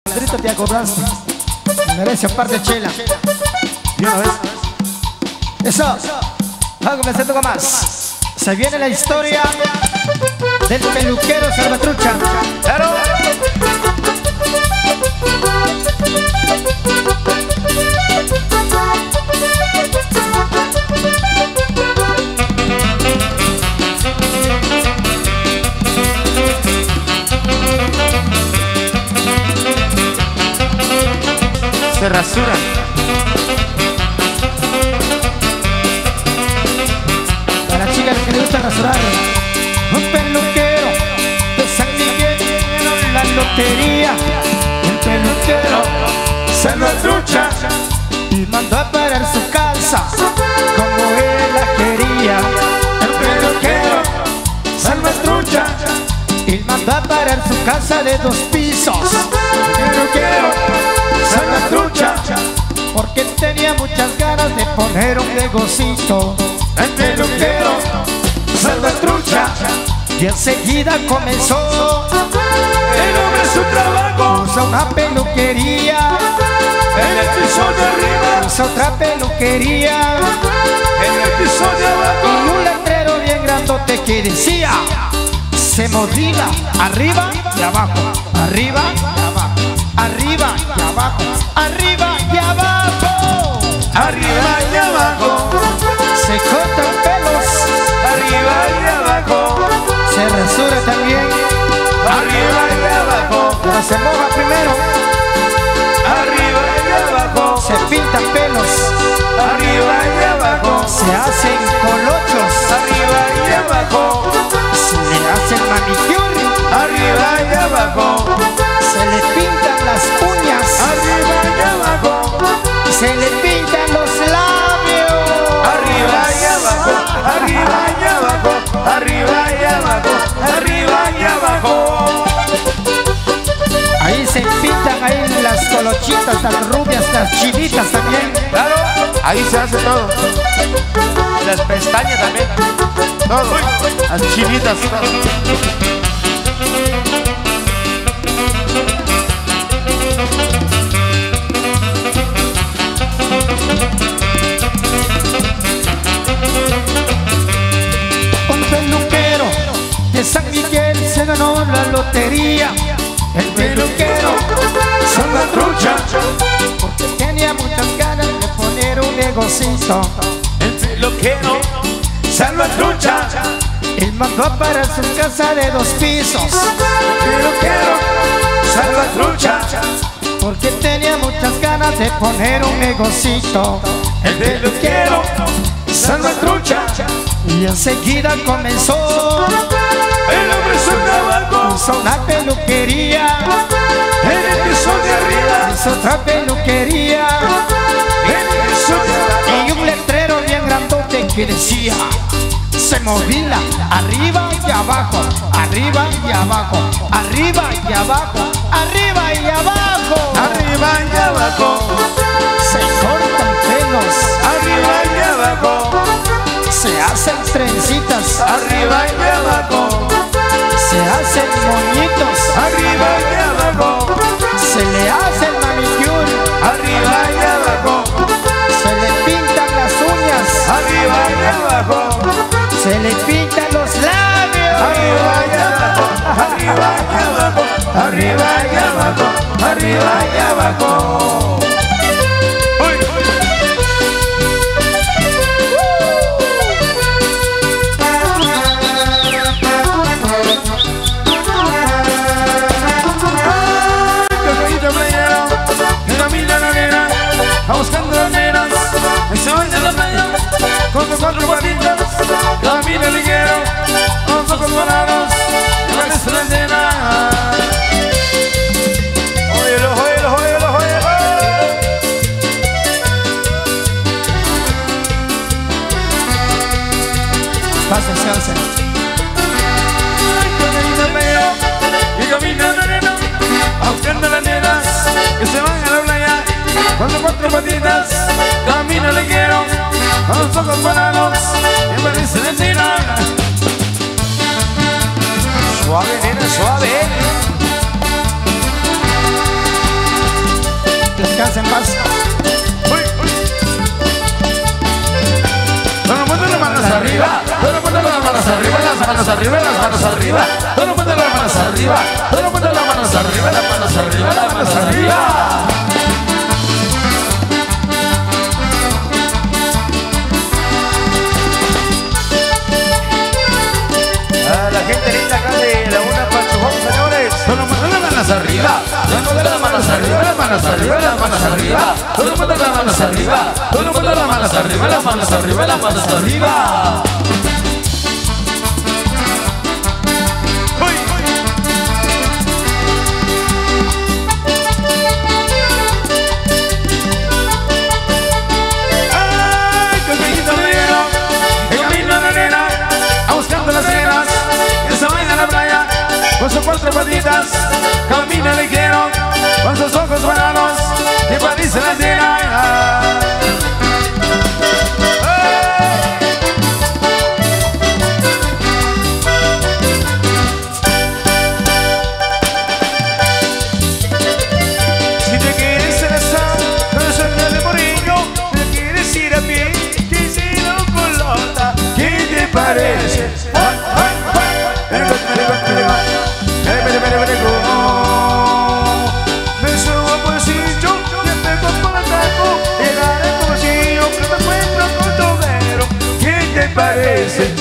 Sandrito te acoplaste. Merece un par de chela. ¿Y una vez? Eso. Vamos a comenzar un poco más. Se viene la historia del peluquero Salvatrucha. ¡Claro! Se rasuran. Para las chicas que les gusta rasurar. Un peluquero de San Miguel ganó la lotería. El peluquero Salvatrucha y mandó a parar su casa como él la quería. El peluquero Salvatrucha y mandó a parar su casa de 2 pisos. El peluquero Salvatrucha porque tenía muchas ganas de poner un negocito. El peluquero Salvatrucha y enseguida comenzó. El hombre su trabajo. Puso una peluquería En el piso de arriba. puso otra peluquería En el piso de y abajo. un letrero bien grandote que decía: se modila arriba y abajo, arriba y abajo, arriba y abajo, arriba y abajo. Arriba y abajo. Se cortan pelos, Arriba y abajo. se rasura también, Arriba y abajo. pero se moja primero. Arriba y abajo. Se pintan pelos, Arriba y abajo. se hacen colochos, Arriba y abajo. se le hacen manicure, Arriba y abajo. se le pintan las uñas, Arriba y abajo. se le pintan los labios. Arriba y abajo. Arriba y abajo. Arriba y abajo. Arriba y abajo. Ahí se pintan ahí las colochitas, las rubias, las chinitas también. Claro, ahí se hace todo. Las pestañas también. Todo. Las chinitas, todo. Un peluquero de San Miguel se ganó la lotería. El peluquero Salvatrucha porque tenía muchas ganas de poner un negocito. El peluquero Salvatrucha. Él mandó a parar su casa de 2 pisos. El peluquero Salvatrucha. Porque tenía muchas ganas de poner un negocito. El peluquero Salvatrucha. Y enseguida comenzó. El hombre su trabajo. Puso una peluquería, En el piso de arriba. puso otra peluquería En el piso de abajo. y un letrero bien grandote que decía: se movila arriba y abajo, arriba y abajo, arriba y abajo, arriba y abajo. Arriba y abajo. Se cortan pelos, Arriba y abajo. se hacen trencitas, Arriba y abajo. se hacen moñitos, Arriba y abajo. se le hacen manicure, Arriba y abajo. se le pintan las uñas, Arriba y abajo. se le pintan los labios. Arriba y abajo. Arriba y abajo. Arriba y abajo. Arriba y abajo. Uy, uy. Buscando las nenas, se baila en la playa, con sus 4 patitas, camina ligero, con los ojos morados, y parece la nena. Óyelo, óyelo, óyelo, óyelo. Pásense, pásense. Y camina la nena, buscando las nenas, que se van a la playa, con sus 4 patitas, camina ligero, con los ojos parados, y parece mentira. Suave, nena, suave. descansa en paz. Todo el mundo las manos arriba, todo el mundo las manos arriba, las manos arriba, las manos arriba, todo el mundo las manos arriba, todo el mundo las manos arriba, las manos arriba, las manos arriba. A la gente linda acá de Laguna Panchujón, señores. Todo el mundo las manos arriba, todo el mundo las manos arriba, las manos arriba, las manos arriba, todo el mundo las manos arriba, todo el mundo las manos arriba, las manos arriba, las manos arriba. Con sus cuatro patitas, camina ligero, con sus ojos varados, que parecen las llenas. Si te quieres enlazar con el sueño de morillo, te quieres ir a pie, quisiera un colota. ¿Qué te parece? Me subo por sitio y empezó con el taco. Llegaré como si yo que me encuentro con tobero. ¿Qué te parece?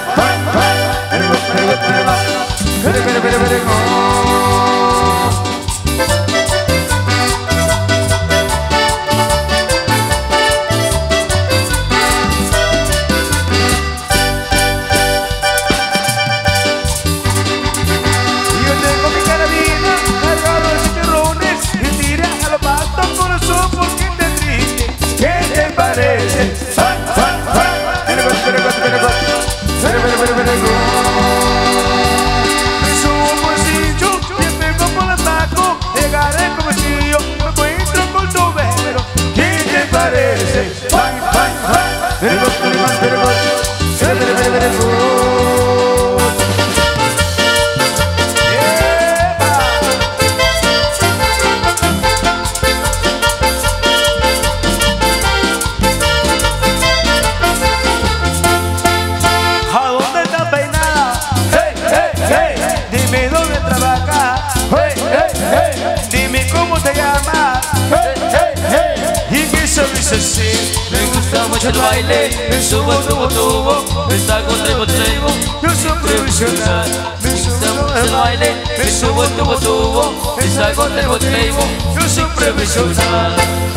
Me gusta mucho el baile, me subo al tubo, me saco del botrebo. Yo soy profesional. Me gusta mucho el baile, me subo al tubo, me saco del botrebo. Yo soy profesional.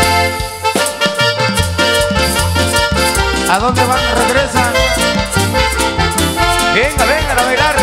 ¿A dónde van? Regresan. Venga, venga a bailar.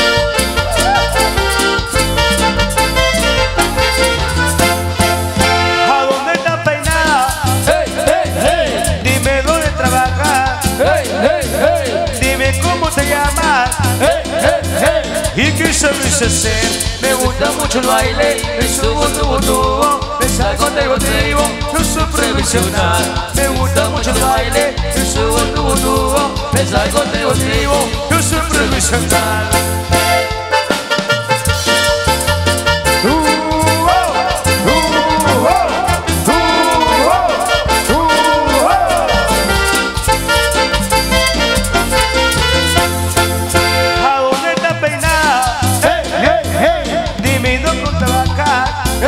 ¿A dónde estás peinada? Hey, hey, hey, Dime dónde trabajas. hey, hey, hey, Dime cómo te llamas. hey, hey, hey. ¿Y qué sabes hacer? Me gusta mucho el baile, me subo al tubo, me saco del botrebo. Yo soy profesional. Me gusta mucho el baile, me subo al tubo, me saco del botrebo. Yo soy profesional. ¿A dónde estás peinada? Dime dónde trabajas.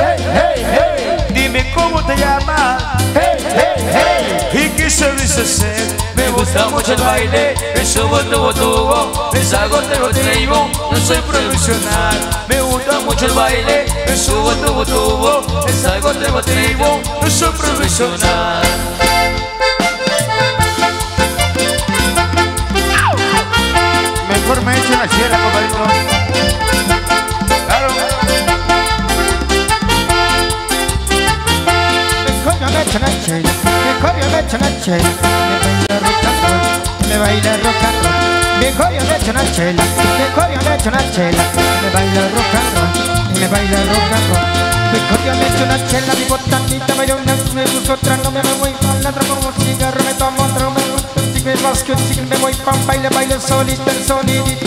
Dime cómo te llamas. ¿Y qué sabes hacer? Me gusta mucho el baile, me subo al tubo, me saco del botrebo. No soy profesional. Me gusta mucho el baile, me subo al tubo, me saco del botrebo. No soy profesional. Mejor me echo una chela, compadrito. Claro. Mejor yo me echo una chela, mejor yo me echo una chela. Me baila rock and roll, mejor yo me echo una chela, mejor yo me echo una chela. Me baila rock and roll, me baila rock and roll. Mejor yo me echo una chela, mi botanita, bailo una, me busco otra, no me voy pa' la otra como un cigarro, me tomo otro, me gusta un chicle más que un chicle, me voy pa' un baile, bailo solita, el sonidito,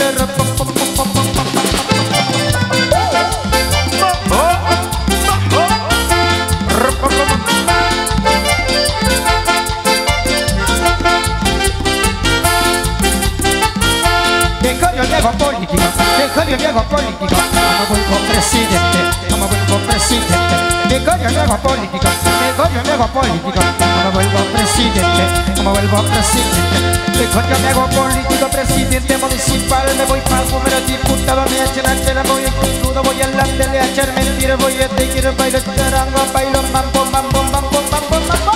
mejor yo me hago político, mejor yo me hago político, como vuelvo presidente, como vuelvo presidente. Mejor yo me hago político, presidente municipal, me voy para el número diputado, me echen la chela, voy a crudo, voy a la tele a echar mentiras, voy a te quiero bailar charango, bailo mambo, mambo, mambo, mambo, mambo.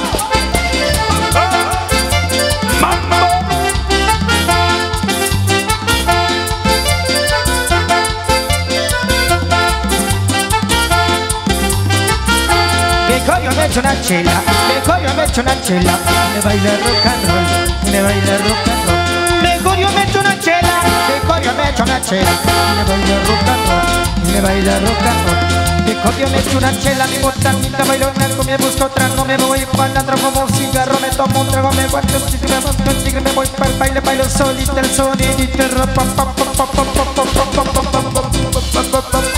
Mejor yo me echo una chela, mejor yo me echo una chela, me baila rock and roll, me baila rock and roll. Mejor yo me echo una chela, mejor yo me echo una chela, me baila rock and roll, me baila rock and roll. Mejor yo me echo una chela, mi botanita bailo blanco, me busco otra, no me voy cuando entro como un cigarro, me tomo un trago, me guardo un tigre, me busco un tigre, me voy para el baile, bailo solito el sonidito, el rock, pop, pop, pop, pop, pop, pop, pop, pop, pop, pop, pop, pop, pop.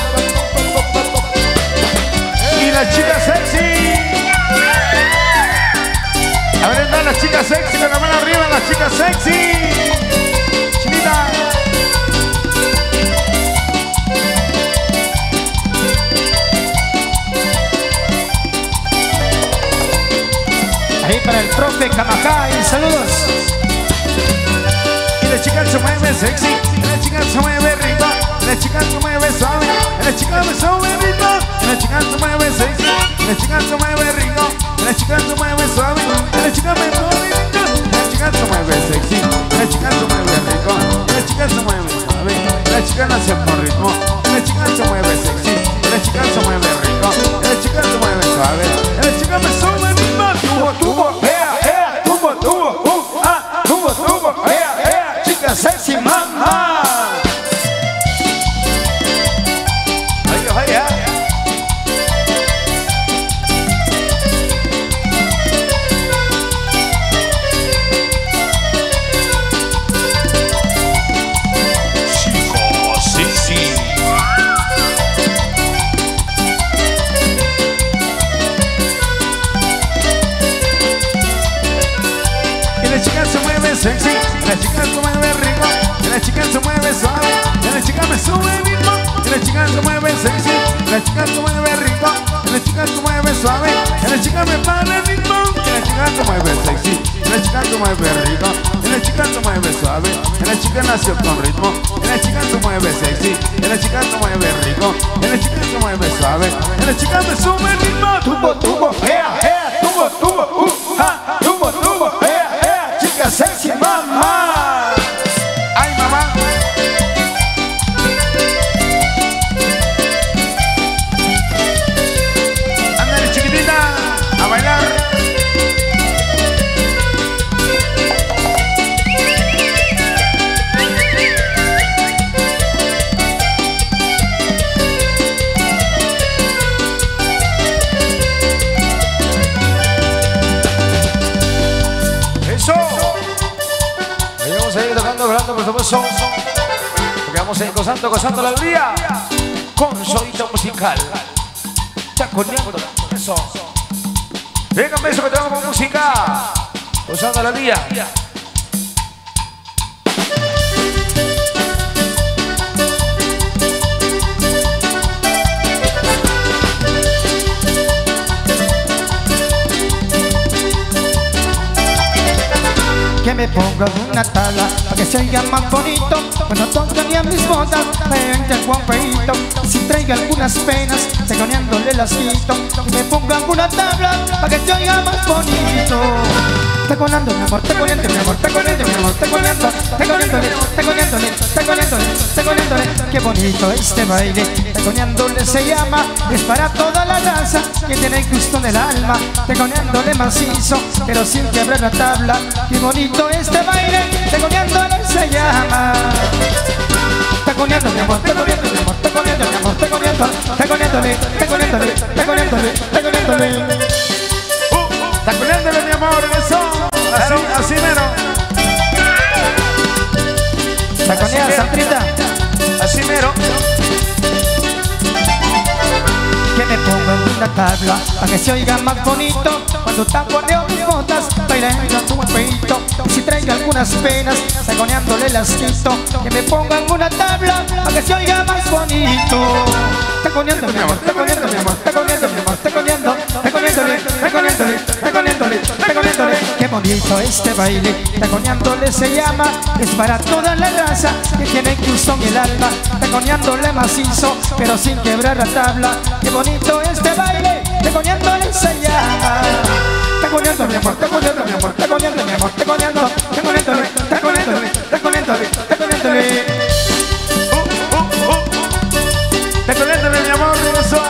Y la chica sexy. A ver, están las chicas sexy, con la mano arriba, las chicas sexy. Chinita. Ahí para el profe Camajay, saludos. Y la chica se mueve sexy, la chica se mueve rico, la chica se mueve suave, la chica se mueve rico, la chica se mueve sexy, la chica se mueve rico, la chica se mueve suave, la chica me mueve rico, la chica se mueve sexy, la chica se mueve rico, la chica se mueve suave, la chica nace con ritmo, la chica se mueve sexy, la chica se mueve rico, la chica se mueve suave, la chica me sube ritmo, tubo, tubo, tubo, tubo, tubo, tubo, Chica sexy mamá. sexy, la chica se mueve rico, la chica se mueve suave, la chica me sube ritmo, la chica se mueve sexy, la chica se mueve rico, la chica se mueve suave, la chica me para el ritmo, la chica se mueve sexy, la chica se mueve rico, la chica se mueve suave, la chica nació con ritmo, la chica se mueve sexy, la chica se mueve rico, la chica se mueve suave, la chica me sube ritmo, tubo, tubo, tubo, tubo, tubo, tubo, chica sexy mamá. Ay mamá. Ándale chiquitita, a bailar. Eso. Ahí vamos a ir tocando, por supuesto. Porque vamos a ir gozando la alegría con sonido musical. Chaconeando, eso. Vengan, eso que tenemos con música. Gozando la alegría. Que me pongan una tabla para que se oiga más bonito. Cuando tocan a mis botas me entra el guapeito. Si traiga algunas penas, teconeándole las quito. Que me pongan una tabla para que se oiga más bonito. Teconeando mi amor, teconeando mi amor, teconeando mi amor, teconeando, teconeándole, teconeándole, teconeándole, teconeándole. Qué bonito este baile, teconeándole se llama. Es para toda la raza que tiene el gusto del alma. Teconeándole macizo, pero sin quebrar la tabla. Qué bonito este baile, teconeándole se llama. Teconeando mi amor, teconeando mi amor, teconeando mi amor, teconeando, teconeándole, teconeándole, teconeándole, teconeándole. Taconeándole mi amor, eso. Así mero. Taconea, Santrita. Así mero. Que me pongan una tabla para que se oiga más bonito. Cuando taconeo mis botas, bailando tu peito. Si traiga algunas penas, taconeándole las quito. Que me pongan una tabla para que se oiga más bonito. Taconeando mi amor, taconeando mi amor, taconeando mi amor, taconeando, bonito este baile, taconeándole se llama. Es para toda la raza que tiene gusto en el alma. Taconeándole macizo, pero sin quebrar la tabla. Qué bonito este baile, taconeándole se llama. Taconeando mi amor, taconeando mi amor, taconeando mi amor, taconeando, taconeándole, taconeándole, taconeándole, taconeándole. Taconeándole mi amor, eso.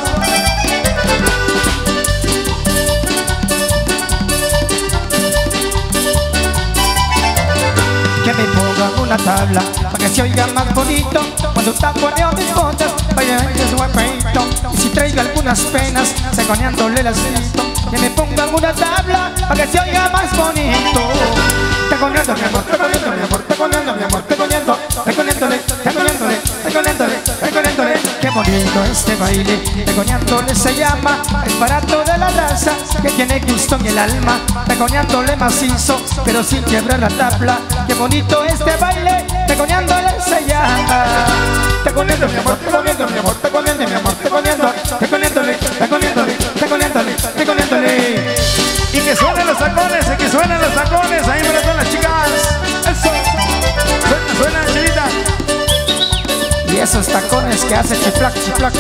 Que me pongan una tabla para que se oiga más bonito. Cuando taconeo mis botas, vaya es guapito. Y si traigo algunas penas, taconeándole las listo. Que me pongan una tabla para que se oiga más bonito. Taconeando mi amor, taconeando mi amor, taconeando mi amor, taconeando, taconeándole, taconeándole, taconeándole, taconeándole. Qué bonito este baile, taconeándole se llama. Es para toda la raza que tiene gusto en el alma. Taconeándole macizo, pero sin quebrar la tabla. Qué bonito este baile, taconeándole se llama. Taconeando mi amor, taconeando mi amor, taconeando mi amor, taconeando, taconeándole, taconeándole, taconeándole, taconeándole. Y que suenen los tacones, y que suenen los tacones. Ahí para todas las chicas. Eso. Suena, chelita. Y esos tacones que hace chiflac, chiflac.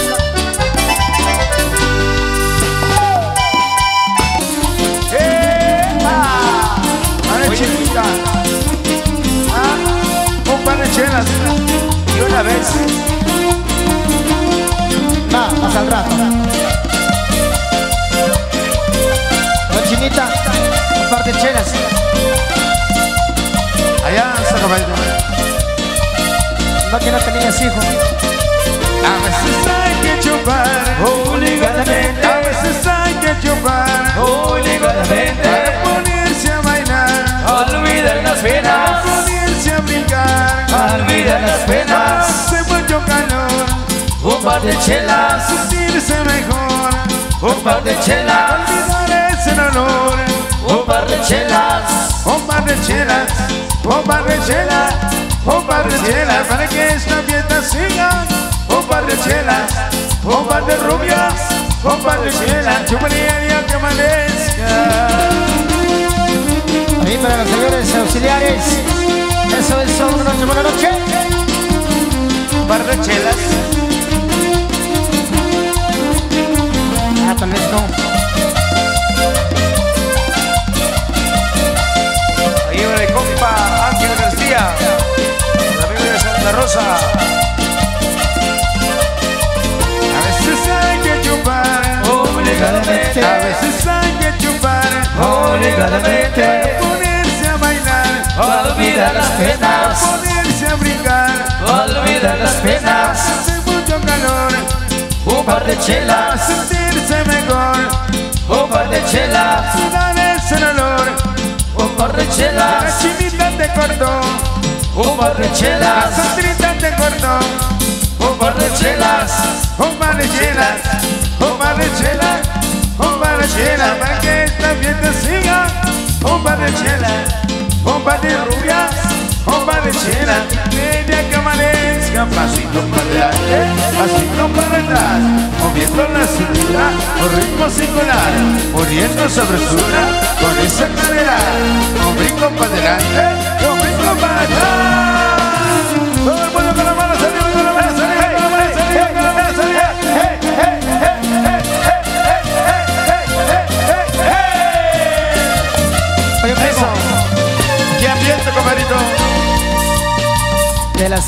A ver, chelita. Un par de chelas. Y una vez. Más al rato. Chinita, un par de chelas. Allá, saca baile. No que no tenías hijo. A veces hay que chupar Obligadamente. A veces hay que chupar Obligadamente. para ponerse a bailar, Olvidar las para penas. ponerse a brincar. Olvidar las penas. Hace mucho calor, Un par de chelas. sentirse mejor, Un par de chelas. olvidar ese olor. Un par de chelas. Un par de chelas, un par de chelas, un par de chelas para que esta fiesta siga. Un par de chelas, un par de rubias, un par de chelas, chuparía que amanezca. Ahí para los señores auxiliares. Eso es una noche, buena noche. Un par de chelas. Tal vez no. Ahí va el compa Ángel García, el amigo de Santa Rosa. A veces hay que chupar, Obligadamente. a veces hay que chupar, Obligadamente. para ponerse a bailar, Olvidar las para penas. ponerse a brincar. Olvidar las penas. Hace mucho calor, Un par de chelas. sentirse mejor, Un par de chelas. olvidar ese olor. Un par de La chelas. chinita te cortó, Un par de la chelas. santrita te cortó. Un par de chelas. Un par de chelas, un par de chelas, un par de chelas para que esta fiesta siga. Un par de chelas, un par de rubias, un par de chelas, media que amanezca. Pasito para adelante, pasito para atrás, moviendo la cintura, un ritmo singular, poniendo sabrosura con esa cadera. Un brinco para adelante, un brinco para atrás. Todo el mundo con la mano arriba, con la mano arriba, con la mano arriba, con la mano arriba. Oye, primo, Eso. ¿Qué ambiente, compadrito? de las